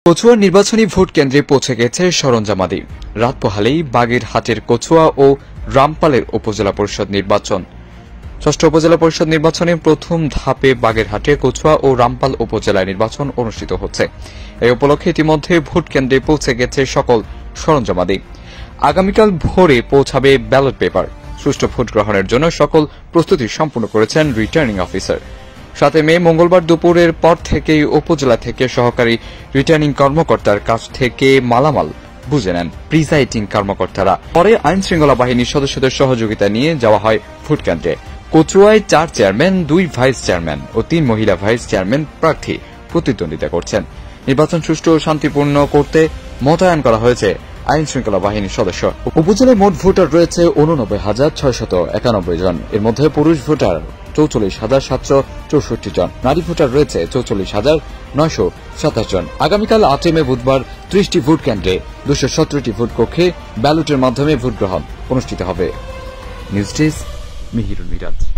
কচুয়া নির্বাচনী ভোট কেন্দ্রে পৌঁছে গেছে সরঞ্জামাদি। রাত পোহালেই বাগেরহাটের কচুয়া ও রামপালের উপজেলা পরিষদ নির্বাচন। ষষ্ঠ উপজেলা পরিষদ নির্বাচনে প্রথম ধাপে বাগেরহাটে, কচুয়া ও রামপাল উপজেলায় নির্বাচন অনুষ্ঠিত হচ্ছে। এই উপলক্ষে ইতিমধ্যে ভোট কেন্দ্রে পৌঁছে গেছে সকল সরঞ্জামাদি। আগামীকাল ভোরে পৌঁছাবে ব্যালট পেপার। সুষ্ঠু ভোট গ্রহণের জন্য সকল প্রস্তুতি সম্পূর্ণ করেছেন রিটার্নিং অফিসার। 7 মে মঙ্গলবার দুপুরের পর থেকেই উপজেলা থেকে সহকারী রিটার্নিং কর্মকর্তার কাছ থেকে মালামাল বুঝে নেন প্রিজাইডিং কর্মকর্তারা। পরে আইন শৃঙ্খলা বাহিনীর সদস্যদের সহযোগিতা নিয়ে যাওয়া হয় ভোট কেন্দ্রে। কচুয়ায় 4 চেয়ারম্যান, 2 ভাইস চেয়ারম্যান ও 3 মহিলা ভাইস চেয়ারম্যান প্রার্থী প্রতিদ্বন্দ্বিতা করছেন। নির্বাচন সুষ্ঠু ও শান্তিপূর্ণ করতে মোতায়েন করা হয়েছে আইন শৃঙ্খলা বাহিনীর সদস্য। উপজেলায় মোট ভোটার রয়েছে 89,691 জন। এর মধ্যে পুরুষ ভোটার 44,764 জন, নারী ভোটার রয়েছে 44,927 জন। আগামীকাল 8 মে বুধবার 30টি ভোট কেন্দ্রে 217টি ভোট কক্ষে ব্যালটের মাধ্যমে ভোট গ্রহণ অনুষ্ঠিত হবে। News desk, Mihirul Miraj.